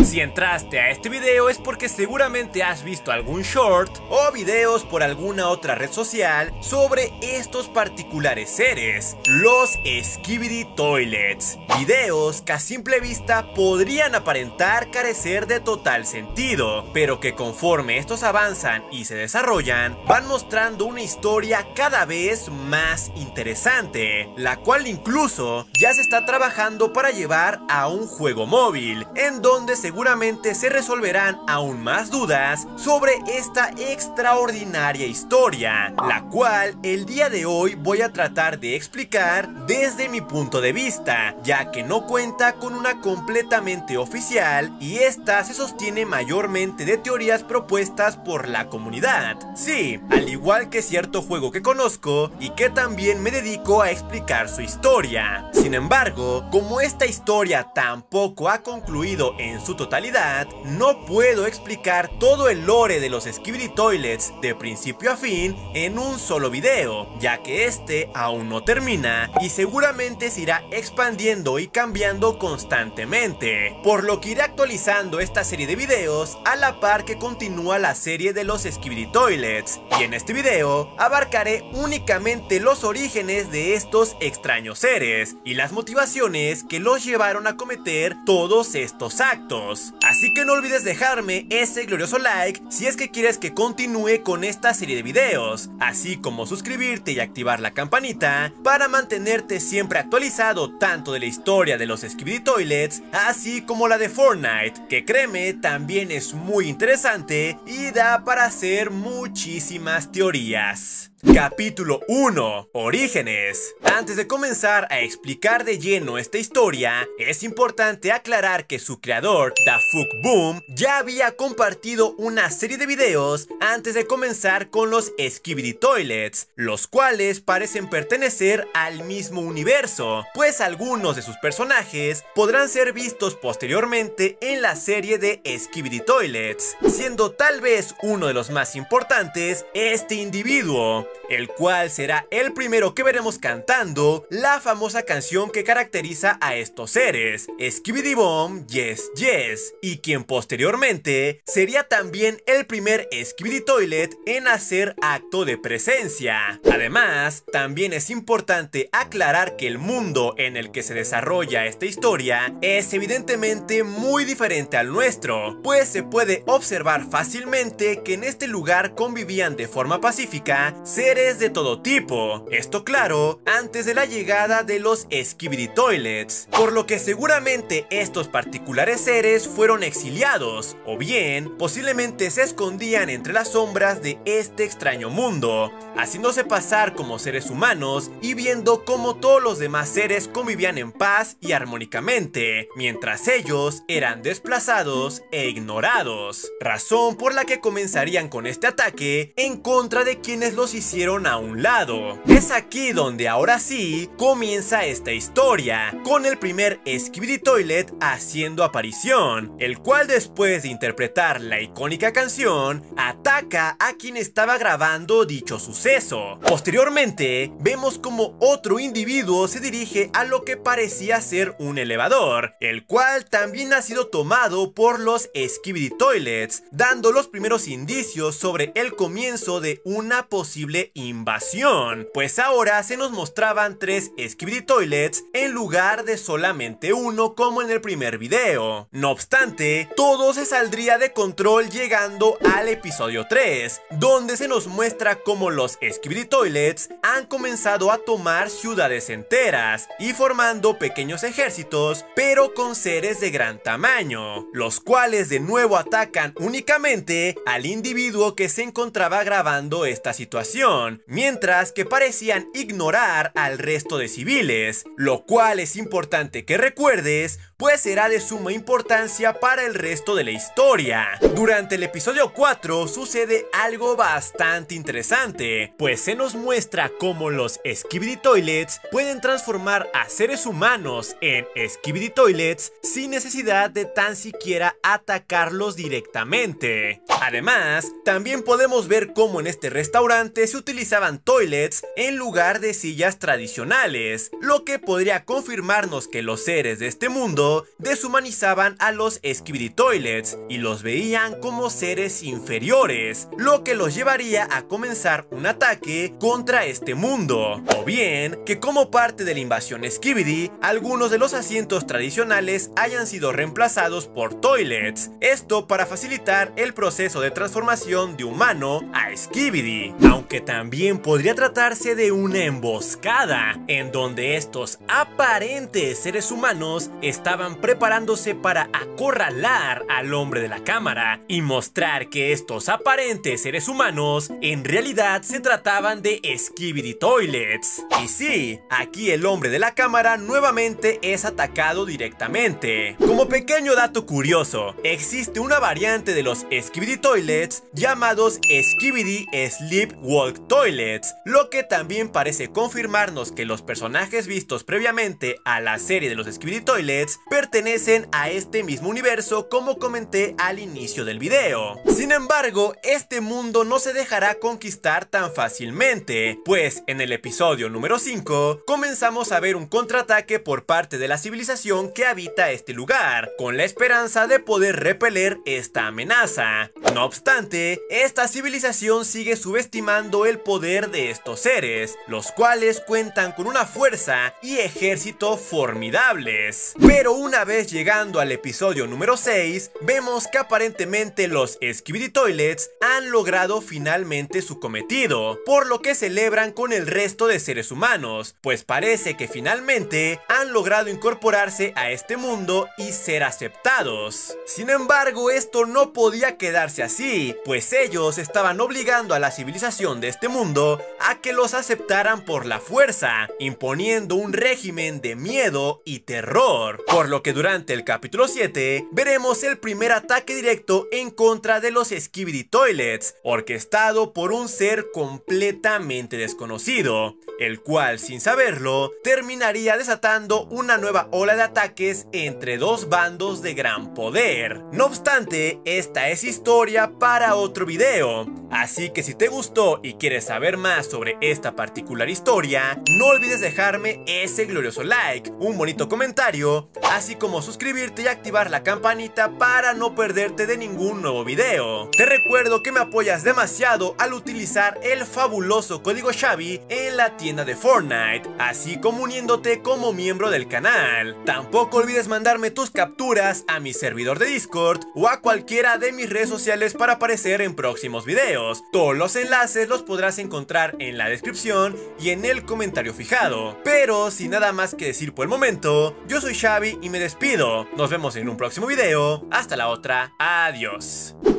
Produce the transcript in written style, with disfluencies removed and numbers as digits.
Si entraste a este video es porque seguramente has visto algún short o videos por alguna otra red social sobre estos particulares seres, los Skibidi Toilets. Videos que a simple vista podrían aparentar carecer de total sentido, pero que conforme estos avanzan y se desarrollan, van mostrando una historia cada vez más interesante, la cual incluso ya se está trabajando para llevar a un juego móvil, en donde seguramente se resolverán aún más dudas sobre esta extraordinaria historia, la cual el día de hoy voy a tratar de explicar desde mi punto de vista, ya que no cuenta con una completamente oficial y esta se sostiene mayormente de teorías propuestas por la comunidad. Sí, al igual que cierto juego que conozco y que también me dedico a explicar su historia. Sin embargo, como esta historia tampoco ha concluido en su totalidad, no puedo explicar todo el lore de los Skibidi Toilets de principio a fin en un solo video, ya que este aún no termina y seguramente se irá expandiendo y cambiando constantemente, por lo que iré actualizando esta serie de videos a la par que continúa la serie de los Skibidi Toilets, y en este video abarcaré únicamente los orígenes de estos extraños seres y las motivaciones que los llevaron a cometer todos estos actos. Así que no olvides dejarme ese glorioso like si es que quieres que continúe con esta serie de videos, así como suscribirte y activar la campanita para mantenerte siempre actualizado tanto de la historia de los Skibidi Toilets así como la de Fortnite, que créeme también es muy interesante y da para hacer muchísimas teorías. Capítulo 1. Orígenes. Antes de comenzar a explicar de lleno esta historia, es importante aclarar que su creador, DaFuqBoom, ya había compartido una serie de videos antes de comenzar con los Skibidi Toilets, los cuales parecen pertenecer al mismo universo, pues algunos de sus personajes podrán ser vistos posteriormente en la serie de Skibidi Toilets, siendo tal vez uno de los más importantes este individuo, el cual será el primero que veremos cantando la famosa canción que caracteriza a estos seres, Skibidi Bomb Yes Yes, y quien posteriormente sería también el primer Skibidi Toilet en hacer acto de presencia. Además, también es importante aclarar que el mundo en el que se desarrolla esta historia es evidentemente muy diferente al nuestro, pues se puede observar fácilmente que en este lugar convivían de forma pacífica seres de todo tipo, esto claro, antes de la llegada de los Skibidi Toilets, por lo que seguramente estos particulares seres fueron exiliados, o bien posiblemente se escondían entre las sombras de este extraño mundo, haciéndose pasar como seres humanos y viendo cómo todos los demás seres convivían en paz y armónicamente, mientras ellos eran desplazados e ignorados, razón por la que comenzarían con este ataque en contra de quienes los hicieron a un lado. Es aquí donde ahora sí comienza esta historia, con el primer Skibidi Toilet haciendo aparición, el cual después de interpretar la icónica canción, ataca a quien estaba grabando dicho suceso. Posteriormente, vemos como otro individuo se dirige a lo que parecía ser un elevador, el cual también ha sido tomado por los Skibidi Toilets, dando los primeros indicios sobre el comienzo de una posible invasión, pues ahora se nos mostraban 3 Skibidi Toilets en lugar de solamente uno como en el primer video. No obstante, todo se saldría de control llegando al episodio 3, donde se nos muestra cómo los Skibidi Toilets han comenzado a tomar ciudades enteras y formando pequeños ejércitos, pero con seres de gran tamaño, los cuales de nuevo atacan únicamente al individuo que se encontraba grabando esta situación, mientras que parecían ignorar al resto de civiles, lo cual es importante que recuerdes, pues será de suma importancia para el resto de la historia. Durante el episodio 4 sucede algo bastante interesante, pues se nos muestra cómo los Skibidi Toilets pueden transformar a seres humanos en Skibidi Toilets sin necesidad de tan siquiera atacarlos directamente. Además, también podemos ver cómo en este restaurante se utilizaban toilets en lugar de sillas tradicionales, lo que podría confirmarnos que los seres de este mundo deshumanizaban a los Skibidi Toilets y los veían como seres inferiores, lo que los llevaría a comenzar un ataque contra este mundo, o bien que como parte de la invasión Skibidi, algunos de los asientos tradicionales hayan sido reemplazados por toilets, esto para facilitar el proceso de transformación de humano a Skibidi, aunque también podría tratarse de una emboscada, en donde estos aparentes seres humanos estaban preparándose para acorralar al hombre de la cámara y mostrar que estos aparentes seres humanos en realidad se trataban de Skibidi Toilets. Y sí, aquí el hombre de la cámara nuevamente es atacado directamente. Como pequeño dato curioso, existe una variante de los Skibidi Toilets llamados Skibidi Sleepwalk Toilets, lo que también parece confirmarnos que los personajes vistos previamente a la serie de los Skibidi Toilets pertenecen a este mismo universo, como comenté al inicio del video. Sin embargo, este mundo no se dejará conquistar tan fácilmente, pues en el episodio número 5 comenzamos a ver un contraataque por parte de la civilización que habita este lugar, con la esperanza de poder repeler esta amenaza. No obstante, esta civilización sigue subestimando el poder de estos seres, los cuales cuentan con una fuerza y ejército formidables. Pero una vez llegando al episodio número 6, vemos que aparentemente los Skibidi Toilets han logrado finalmente su cometido, por lo que celebran con el resto de seres humanos, pues parece que finalmente han logrado incorporarse a este mundo y ser aceptados. Sin embargo, esto no podía quedarse así, pues ellos estaban obligando a la civilización de este mundo a que los aceptaran por la fuerza, imponiendo un régimen de miedo y terror, por lo que durante el capítulo 7 veremos el primer ataque directo en contra de los Skibidi Toilets, orquestado por un ser completamente desconocido, el cual sin saberlo terminaría desatando una nueva ola de ataques entre dos bandos de gran poder. No obstante, esta es historia para otro video, así que si te gustó y quieres saber más sobre esta particular historia, no olvides dejarme ese glorioso like, un bonito comentario, así como suscribirte y activar la campanita para no perderte de ningún nuevo video. Te recuerdo que me apoyas demasiado al utilizar el fabuloso código Xavi en la tienda de Fortnite, así como uniéndote como miembro del canal. Tampoco olvides mandarme tus capturas a mi servidor de Discord o a cualquiera de mis redes sociales para aparecer en próximos videos. Todos los enlaces los podrás encontrar en la descripción y en el comentario fijado. Pero sin nada más que decir por el momento, yo soy Xavi y me despido. Nos vemos en un próximo video. Hasta la otra. Adiós.